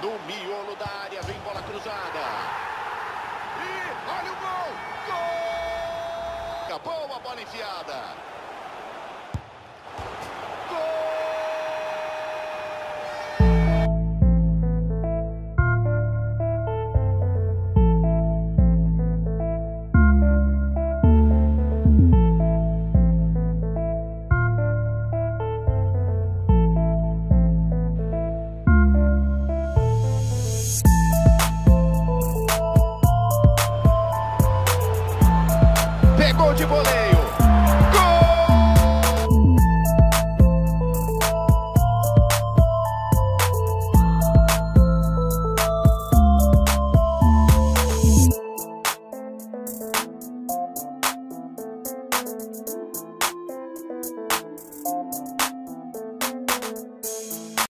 No miolo da área, vem bola cruzada. E olha o gol! Gol! Acabou a bola enfiada.